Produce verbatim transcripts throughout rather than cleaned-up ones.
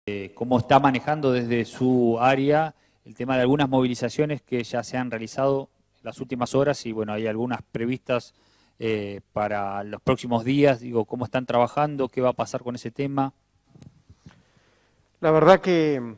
eh, cómo está manejando desde su área el tema de algunas movilizaciones que ya se han realizado en las últimas horas y bueno, hay algunas previstas eh, para los próximos días. Digo, ¿cómo están trabajando? ¿Qué va a pasar con ese tema? La verdad que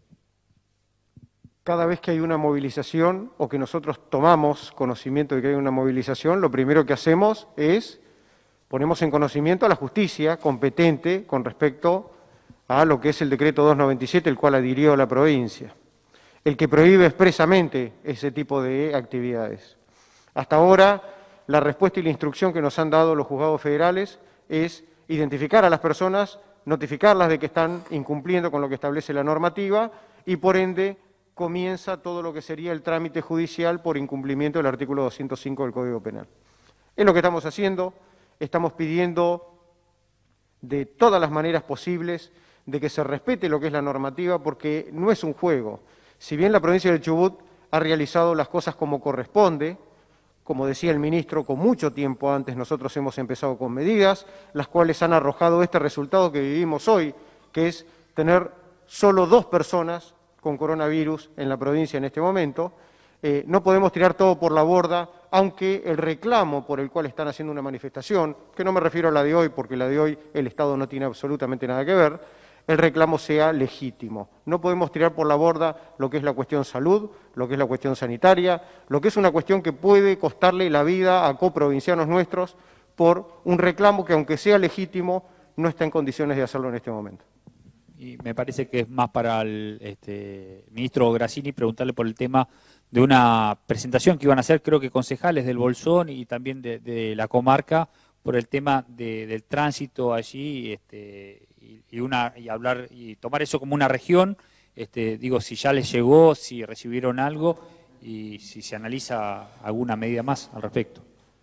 cada vez que hay una movilización o que nosotros tomamos conocimiento de que hay una movilización, lo primero que hacemos es ponemos en conocimiento a la justicia competente con respecto a lo que es el decreto doscientos noventa y siete, el cual adhirió la provincia, el que prohíbe expresamente ese tipo de actividades. Hasta ahora, la respuesta y la instrucción que nos han dado los juzgados federales es identificar a las personas, notificarlas de que están incumpliendo con lo que establece la normativa y, por ende, comienza todo lo que sería el trámite judicial por incumplimiento del artículo doscientos cinco del Código Penal. Es lo que estamos haciendo, estamos pidiendo de todas las maneras posibles de que se respete lo que es la normativa, porque no es un juego. Si bien la provincia del Chubut ha realizado las cosas como corresponde, como decía el ministro, con mucho tiempo antes nosotros hemos empezado con medidas, las cuales han arrojado este resultado que vivimos hoy, que es tener solo dos personas con coronavirus en la provincia en este momento. Eh, no podemos tirar todo por la borda, aunque el reclamo por el cual están haciendo una manifestación, que no me refiero a la de hoy, porque la de hoy el Estado no tiene absolutamente nada que ver, el reclamo sea legítimo. No podemos tirar por la borda lo que es la cuestión salud, lo que es la cuestión sanitaria, lo que es una cuestión que puede costarle la vida a coprovincianos nuestros por un reclamo que, aunque sea legítimo, no está en condiciones de hacerlo en este momento. Y me parece que es más para el este, ministro Grassini preguntarle por el tema de una presentación que iban a hacer, creo que concejales del Bolsón y también de, de la comarca, por el tema de, del tránsito allí este, y, y, una, y hablar y tomar eso como una región. Este, digo, si ya les llegó, si recibieron algo y si se analiza alguna medida más al respecto.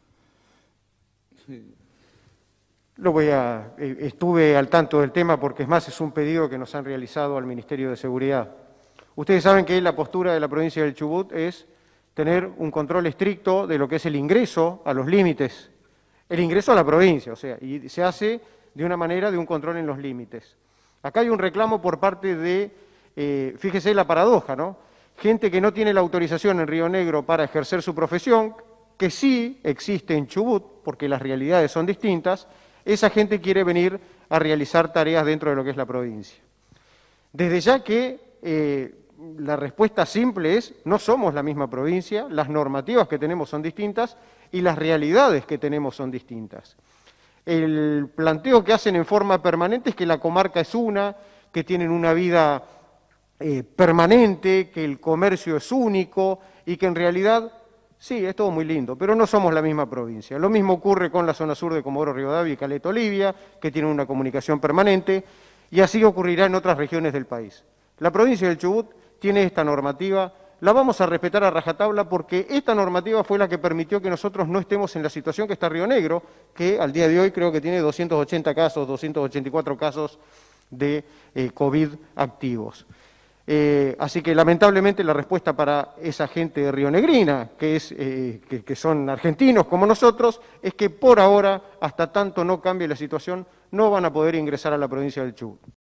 Sí. Lo voy a, estuve al tanto del tema porque es más, es un pedido que nos han realizado al Ministerio de Seguridad. Ustedes saben que la postura de la provincia del Chubut es tener un control estricto de lo que es el ingreso a los límites, el ingreso a la provincia, o sea, y se hace de una manera de un control en los límites. Acá hay un reclamo por parte de, eh, fíjese la paradoja, ¿no? Gente que no tiene la autorización en Río Negro para ejercer su profesión, que sí existe en Chubut, porque las realidades son distintas. Esa gente quiere venir a realizar tareas dentro de lo que es la provincia. Desde ya que eh, la respuesta simple es, no somos la misma provincia, las normativas que tenemos son distintas y las realidades que tenemos son distintas. El planteo que hacen en forma permanente es que la comarca es una, que tienen una vida eh, permanente, que el comercio es único y que en realidad... Sí, es todo muy lindo, pero no somos la misma provincia. Lo mismo ocurre con la zona sur de Comodoro Rivadavia y Caleta Olivia, que tienen una comunicación permanente, y así ocurrirá en otras regiones del país. La provincia del Chubut tiene esta normativa, la vamos a respetar a rajatabla porque esta normativa fue la que permitió que nosotros no estemos en la situación que está Río Negro, que al día de hoy creo que tiene doscientos ochenta casos, doscientos ochenta y cuatro casos de eh, COVID activos. Eh, así que lamentablemente la respuesta para esa gente rionegrina, que, es, eh, que, que son argentinos como nosotros, es que por ahora, hasta tanto no cambie la situación, no van a poder ingresar a la provincia del Chubut.